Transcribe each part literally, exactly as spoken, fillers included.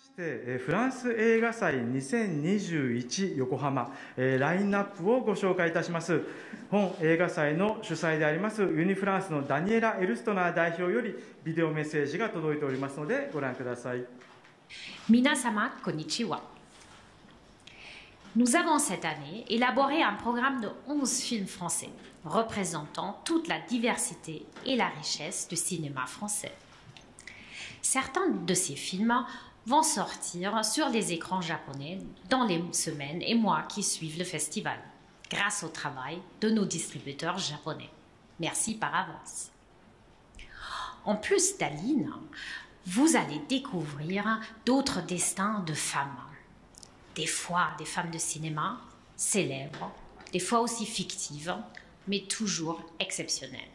してフランス映画祭にせんにじゅういち横浜ラインナップをご紹介いたします。本映画祭の主催でありますユニフランスのダニエラ・エルストナー代表よりビデオメッセージが届いておりますのでご覧ください。 Minasama konnichiwa. Nous avons cette année élaboré un programme de onze films français représentant toute la diversité et la richesse du cinéma français. Certains de ces films vont sortir sur les écrans japonais dans les semaines et mois qui suivent le festival, grâce au travail de nos distributeurs japonais. Merci par avance. En plus d'Aline, vous allez découvrir d'autres destins de femmes. Des fois des femmes de cinéma, célèbres, des fois aussi fictives, mais toujours exceptionnelles.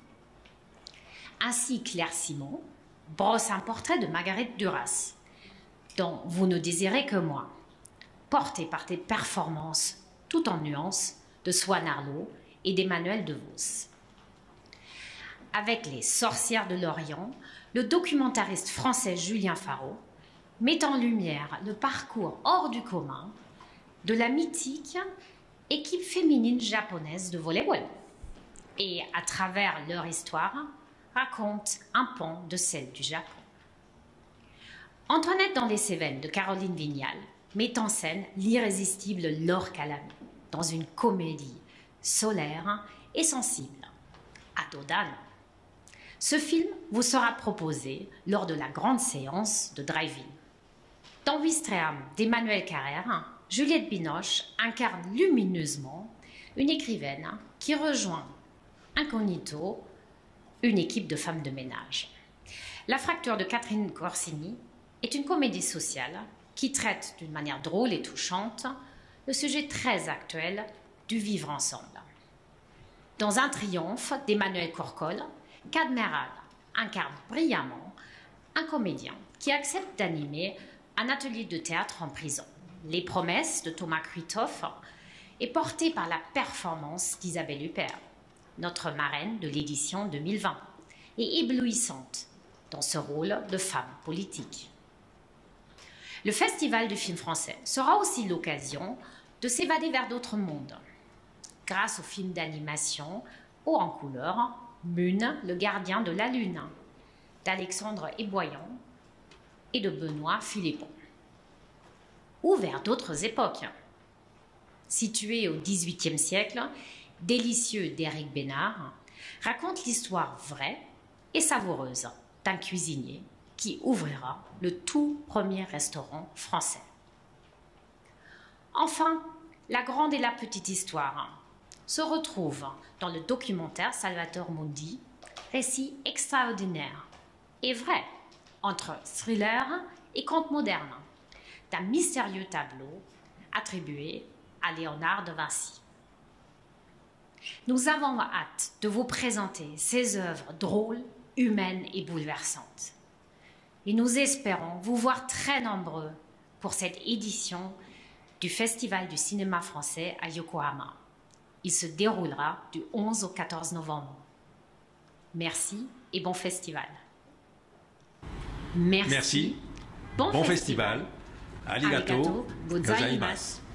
Ainsi, Claire Simon brosse un portrait de Marguerite Duras, dont vous ne désirez que moi, porté par des performances tout en nuances de Swan Arlo et d'Emmanuel DeVos. Avec Les Sorcières de l'Orient, le documentariste français Julien Faro met en lumière le parcours hors du commun de la mythique équipe féminine japonaise de volley-ball et, à travers leur histoire, raconte un pan de celle du Japon. Antoinette dans les Cévennes de Caroline Vignal met en scène l'irrésistible Laure Calamy dans une comédie solaire et sensible, Adodan. Ce film vous sera proposé lors de la grande séance de drive-in. Dans Ouistreham d'Emmanuel Carrère, Juliette Binoche incarne lumineusement une écrivaine qui rejoint incognito une équipe de femmes de ménage. La fracture de Catherine Corsini est une comédie sociale qui traite d'une manière drôle et touchante le sujet très actuel du vivre ensemble. Dans Un triomphe d'Emmanuel Courcol, Cadmeral incarne brillamment un comédien qui accepte d'animer un atelier de théâtre en prison. Les promesses de Thomas Kruithoff est portée par la performance d'Isabelle Huppert, notre marraine de l'édition deux mille vingt, et éblouissante dans ce rôle de femme politique. Le Festival du film français sera aussi l'occasion de s'évader vers d'autres mondes, grâce au film d'animation haut en couleur Mune, le gardien de la lune, d'Alexandre Eboyan et de Benoît Philippon. Ou vers d'autres époques. Situé au dix-huitième siècle, Délicieux d'Éric Bénard raconte l'histoire vraie et savoureuse d'un cuisinier qui ouvrira le tout premier restaurant français. Enfin, La grande et la petite histoire se retrouve dans le documentaire Salvatore Mundi, récit extraordinaire et vrai entre thriller et conte moderne, d'un mystérieux tableau attribué à Léonard de Vinci. Nous avons hâte de vous présenter ces œuvres drôles, humaines et bouleversantes. Et nous espérons vous voir très nombreux pour cette édition du Festival du cinéma français à Yokohama. Il se déroulera du onze au quatorze novembre. Merci et bon festival. Merci. Bon, bon festival. festival. Arigato gozaimasu.